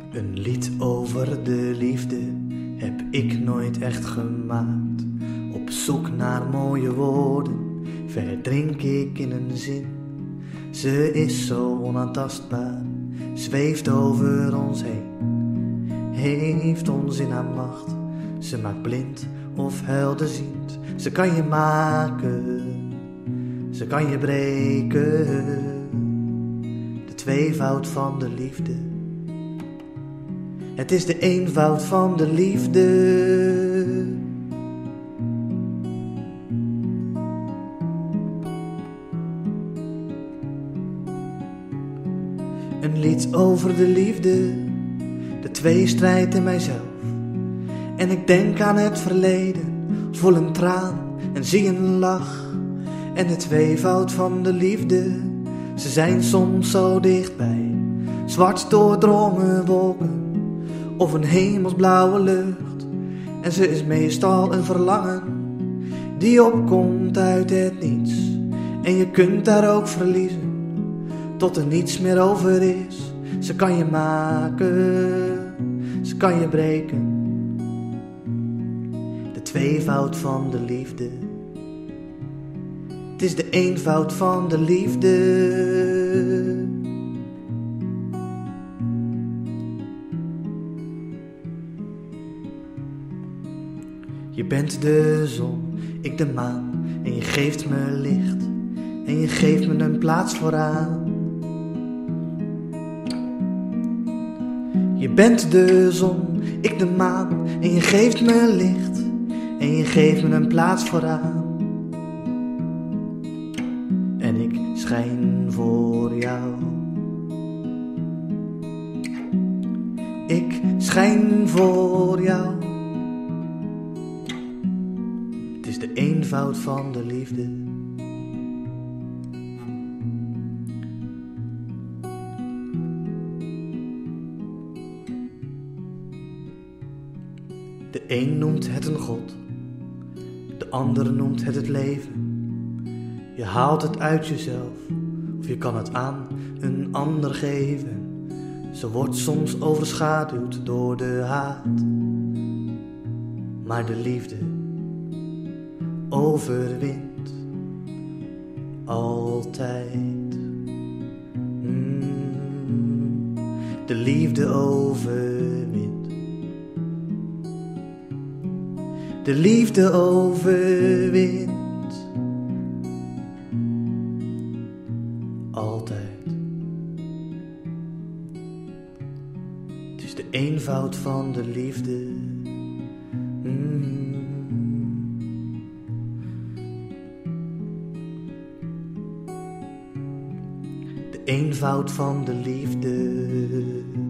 Een lied over de liefde heb ik nooit echt gemaakt. Op zoek naar mooie woorden verdrink ik in een zin. Ze is zo onaantastbaar, zweeft over ons heen, heeft ons in haar macht. Ze maakt blind of helderziend. Ze kan je maken, ze kan je breken. De tweevoud van de liefde. Het is de eenvoud van de liefde. Een lied over de liefde, de tweestrijd in mijzelf. En ik denk aan het verleden, voel een traan en zie een lach. En de tweevoud van de liefde, ze zijn soms zo dichtbij. Zwart doordrongen wolken of een hemelsblauwe lucht. En ze is meestal een verlangen die opkomt uit het niets. En je kunt daar ook verliezen tot er niets meer over is. Ze kan je maken, ze kan je breken. De tweevoud van de liefde. Het is de eenvoud van de liefde. Je bent de zon, ik de maan. En je geeft me licht. En je geeft me een plaats vooraan. Je bent de zon, ik de maan. En je geeft me licht. En je geeft me een plaats vooraan. En ik schijn voor jou. Ik schijn voor jou. Het is de eenvoud van de liefde. De een noemt het een god, de ander noemt het leven. Je haalt het uit jezelf, of je kan het aan een ander geven. Ze wordt soms overschaduwd door de haat, maar de liefde overwint altijd. De liefde overwint. De liefde overwint altijd. Het is de eenvoud van de liefde. De eenvoud van de liefde.